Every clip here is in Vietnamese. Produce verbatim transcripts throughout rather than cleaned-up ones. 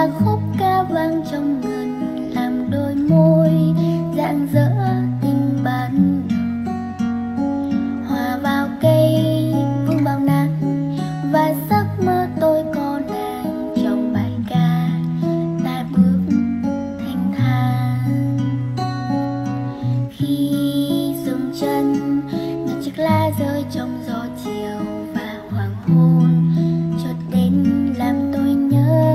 là khúc ca vang trong ngần làm đôi môi rạng rỡ tình ban đầu, hòa vào cây vương vào nắng và giấc mơ tôi có nàng trong bài ca ta bước thanh thang. Khi dừng chân nhặt chiếc lá rơi trong gió chiều và hoàng hôn chợt đến làm tôi nhớ.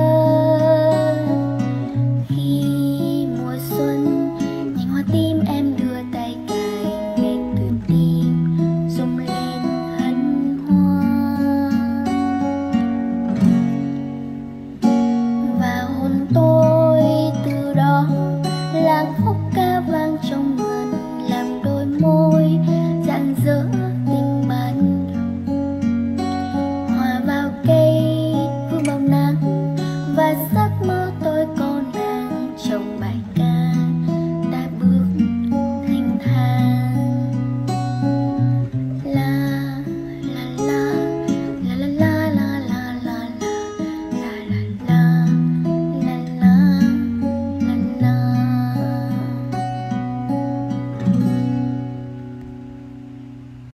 Khi mùa xuân nhành hoa tím em đưa tay cài nghe từ tim rung lên hân hoan, và hồn tôi từ đó là khúc ca vang trong ngần làm đôi môi